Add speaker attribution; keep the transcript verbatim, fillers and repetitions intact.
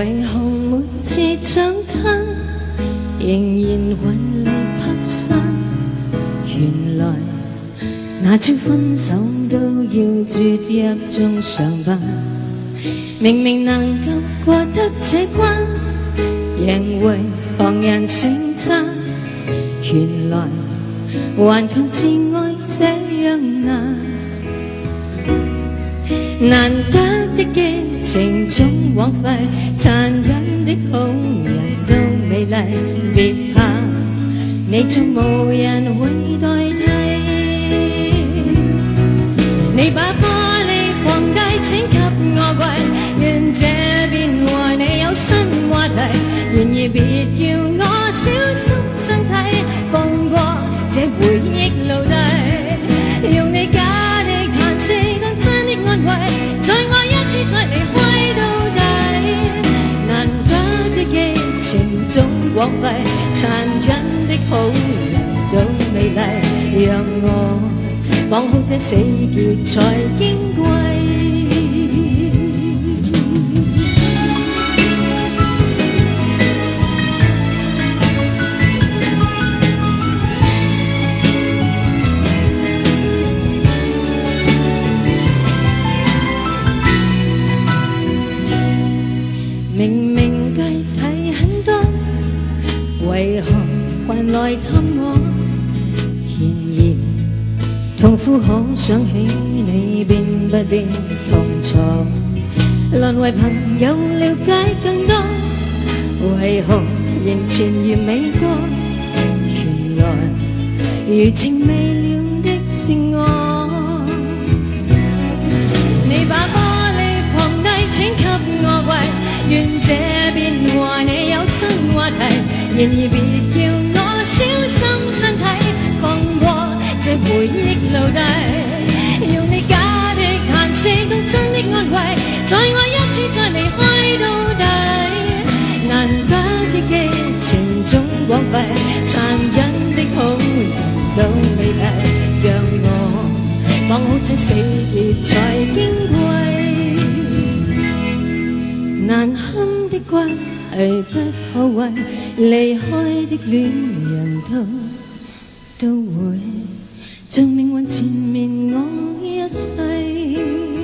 Speaker 1: 為何每次長親，仍然揾你拍山？原來那朝分手都要絕入中上班，明明能夠過得這關，仍會旁人稱讚。原來頑強自愛這樣難，難得的激情總枉費，殘忍的好人都美麗，別怕，你將無人會代替。你把玻璃放低，錢給我跪，願這邊和你有新話題，然而別叫我小心身體，放過這回憶奴隸，用你假的彈舌當真的安慰，再愛一次再離開到底。難得的激情總枉費，殘忍的好人都美麗，讓我綁好這死結才矜貴。明明計睇很多，為何還來探我？然而痛苦可想起你，便不必同坐，淪為朋友了解更多，為何仍纏如美歌？原來餘情未了的是我。你把玻璃放低，請給我跪，願這邊和你有新話題，然而別叫我小心身體，放過這回憶奴隸，用你假的彈舌當真的安慰，再愛一次再離開到底。難得的激情總枉費，殘忍的好人都美麗，讓我綁好這死結才矜貴。難堪的關係不可畏，離開的戀人都都會像命運纏綿我一世。